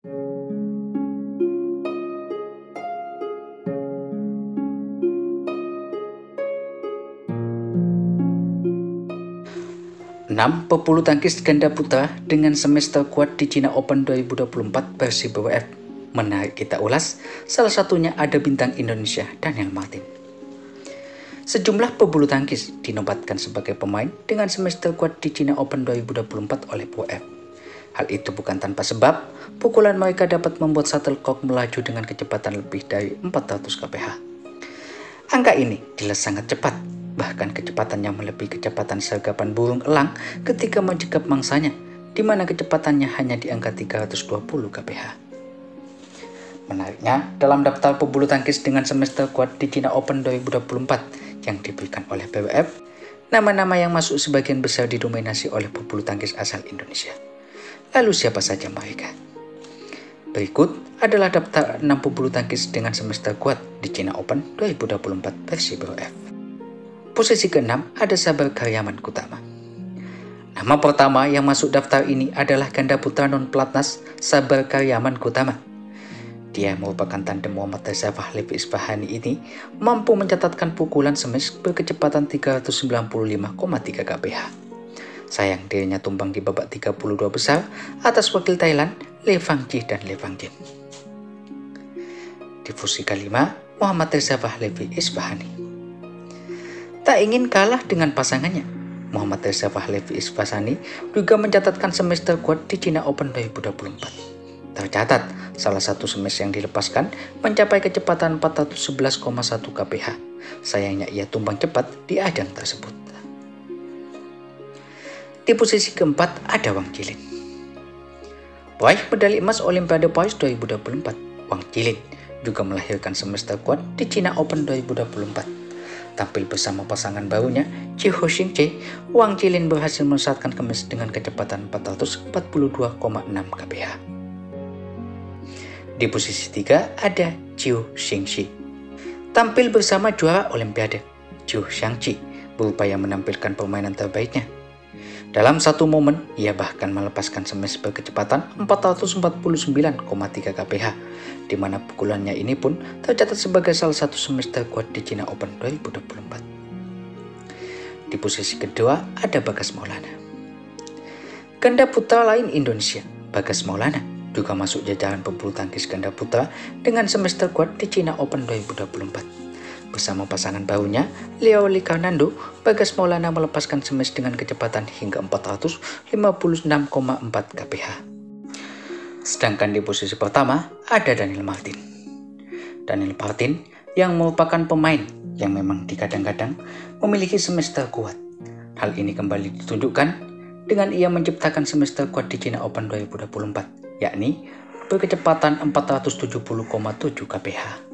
6 pebulu tangkis ganda putra dengan semester kuat di China Open 2024 versi BWF. Menarik kita ulas, salah satunya ada bintang Indonesia Daniel Martin. Sejumlah pebulu tangkis dinobatkan sebagai pemain dengan semester kuat di China Open 2024 oleh BWF. Hal itu bukan tanpa sebab, pukulan mereka dapat membuat shuttlecock melaju dengan kecepatan lebih dari 400 kph. Angka ini jelas sangat cepat, bahkan kecepatannya melebihi kecepatan sergapan burung elang ketika menjegap mangsanya, di mana kecepatannya hanya di angka 320 kph. Menariknya, dalam daftar pebulu tangkis dengan semester kuat di China Open 2024 yang diberikan oleh BWF, nama-nama yang masuk sebagian besar didominasi oleh pebulu tangkis asal Indonesia. Lalu siapa saja mereka? Berikut adalah daftar 6 pebulu tangkis dengan semester kuat di China Open 2024 versi BWF. Posisi ke-6 ada Sabar Karyaman Kutama. Nama pertama yang masuk daftar ini adalah ganda putra non-pelatnas Sabar Karyaman Kutama. Dia merupakan tandem Muhammad Reza Pahlavi Isfahani ini mampu mencatatkan pukulan smash berkecepatan 395,3 kph. Sayang dirinya tumbang di babak 32 besar atas wakil Thailand Lee Fang Ji dan Lee Fang Jin. Di posisi ke-5, Muhammad Reza Pahlavi Isfahani. Tak ingin kalah dengan pasangannya, Muhammad Reza Pahlavi Isfahani juga mencatatkan semester kuat di China Open 2024. Tercatat, salah satu smash yang dilepaskan mencapai kecepatan 411,1 kph. Sayangnya ia tumbang cepat di ajang tersebut. Di posisi keempat ada Wang Jilin. Peraih medali emas Olimpiade Paris 2024, Wang Jilin juga melahirkan semester kuat di China Open 2024. Tampil bersama pasangan barunya, Chi Ho Xing Che, Wang Jilin berhasil melesatkan kemas dengan kecepatan 442,6 kph. Di posisi 3 ada Chiu Xingxi. Tampil bersama juara Olimpiade, Chiu Xiangqi berupaya menampilkan permainan terbaiknya. Dalam satu momen, ia bahkan melepaskan smash berkecepatan 449,3 kph, di mana pukulannya ini pun tercatat sebagai salah satu smash terkuat di China Open 2024. Di posisi kedua ada Bagas Maulana. Ganda putra lain Indonesia, Bagas Maulana, juga masuk jajaran pebulu tangkis ganda putra dengan smash terkuat di China Open 2024. Bersama pasangan barunya, Leo Licarnando, Bagas Maulana melepaskan smash dengan kecepatan hingga 456,4 kph. Sedangkan di posisi pertama ada Daniel Martin. Daniel Martin yang merupakan pemain yang memang dikadang-kadang memiliki smash terkuat. Hal ini kembali ditunjukkan dengan ia menciptakan smash terkuat di China Open 2024, yakni berkecepatan 470,7 kph.